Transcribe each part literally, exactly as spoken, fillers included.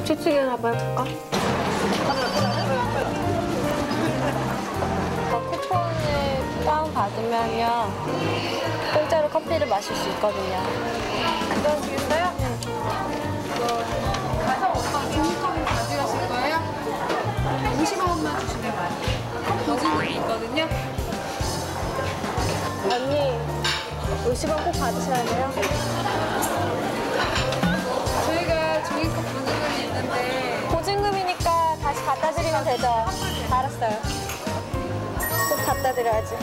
김치찌개나 한번 해볼까? 쿠폰을 다운받으면요 공짜로 커피를 마실 수 있거든요. 괜찮으시겠어요? 네. 가서 오빠 종이컵을 가져가실 거예요? 오십만 원만 주시면 많이 보증금이 있거든요. 언니, 오십 원 꼭 받으셔야 돼요. 저희가 종이컵 보증금이 있는데 보증금이니까 다시 갖다 드리면 되죠? 알았어요. 꼭 갖다 드려야지.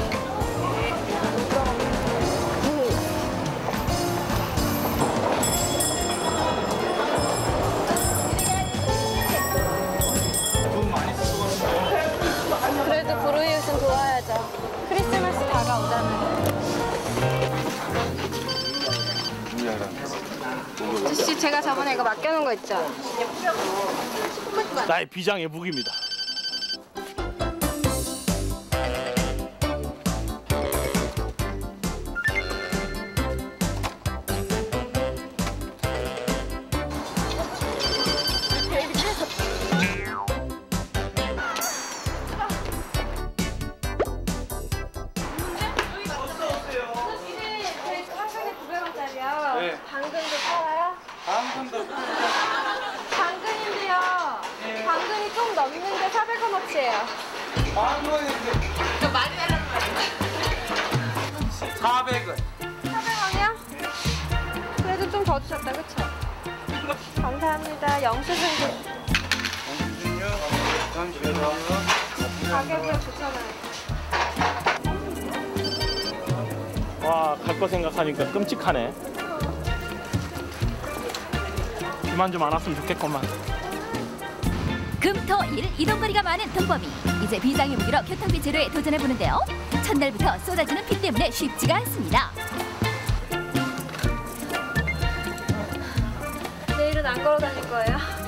그래도 불우이웃은 도와야죠. 크리스마스 다가오잖아요. 아저씨, 제가 저번에 이거 맡겨놓은 거 있죠? 나의 비장의 무기입니다. 네. 당근도 팔아요? 당근도 당근인데요. 네. 당근이 좀 넘는데 사백 원어치예요. 당근인데 많이 달라는 말이야. 사백 원. 사백 원이요? 그래도 좀 더 주셨다, 그쵸? 감사합니다. 영수증 잠시만요. 잠시만요. 가격은 좋잖아요. 와, 갈 거 생각하니까 끔찍하네. 그만 좀 안 왔으면 좋겠구만. 금, 토, 일 이동거리가 많은 동범이 이제 비장의 무기로 교통비 제로에 도전해보는데요. 첫날부터 쏟아지는 비 때문에 쉽지가 않습니다. 내일은 안 걸어 다닐 거예요?